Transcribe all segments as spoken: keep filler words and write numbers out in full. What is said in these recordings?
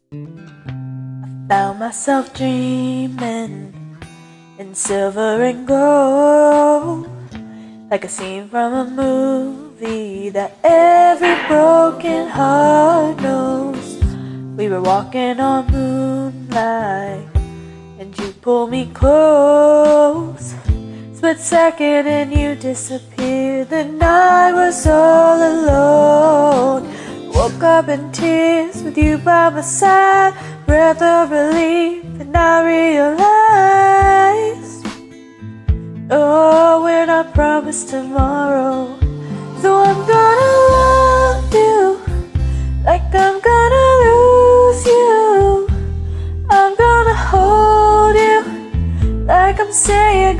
Found myself dreaming in silver and gold, like a scene from a movie that every broken heart knows. We were walking on moonlight and you pulled me close. Split second and you disappeared, then I was all alone. Woke up in tears with you by my side, breath of relief, and I realized, oh, we're not promised tomorrow. So I'm gonna love you like I'm gonna lose you. I'm gonna hold you like I'm saying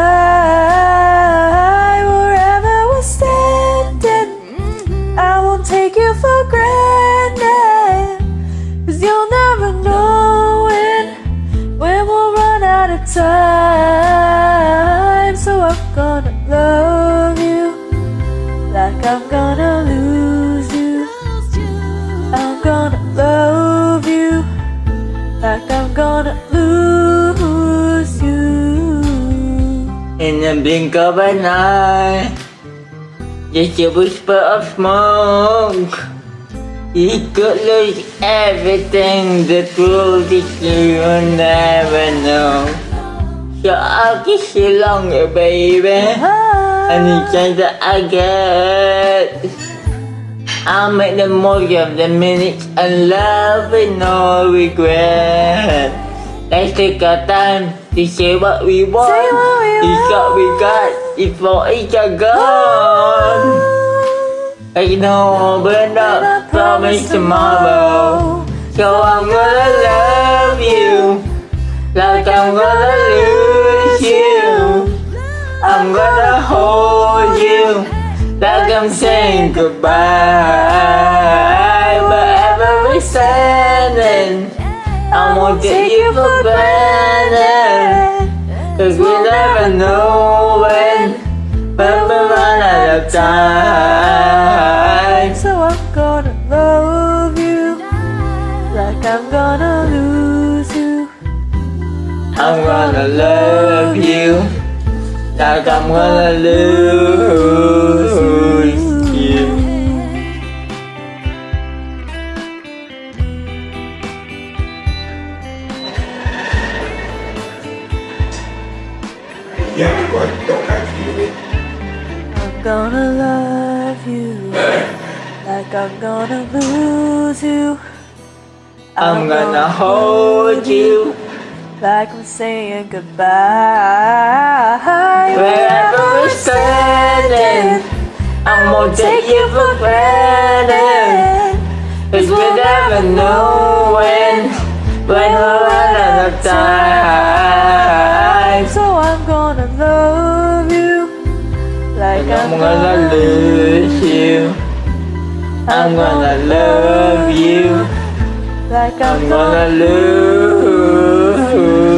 goodbye. Wherever we're standing, I won't take you for granted, 'cause you'll never know when, when we'll run out of time. So I'm gonna love you like I'm gonna lose you. I'm gonna love you like I'm gonna lose you. In the blink of an eye, just a whisper of smoke, you could lose everything. The truth is you will never know. So I'll kiss you longer, baby. Any chance that I get, I'll make the most of the minutes and love with no regret. Let's take our time to say what we want. Say what we It's what we got, it's for each other. I know we're not promised tomorrow. So I'm gonna love you like I'm gonna lose you. I'm gonna hold you like I'm saying goodbye. Wherever we're standing, I won't take you for granted, 'cause we never know when, when we run out of time. So I'm gonna love you like I'm gonna lose you. I'm gonna love you like I'm gonna lose you. I'm gonna love you like I'm gonna lose you. I'm gonna hold you like I'm saying goodbye. wherever we're standing. I won't take you for granted, 'cause we never know when, when we'll run out of time. So I'm gonna love you like And I'm I'm gonna lose you. I'm gonna love you like I'm I'm gonna lose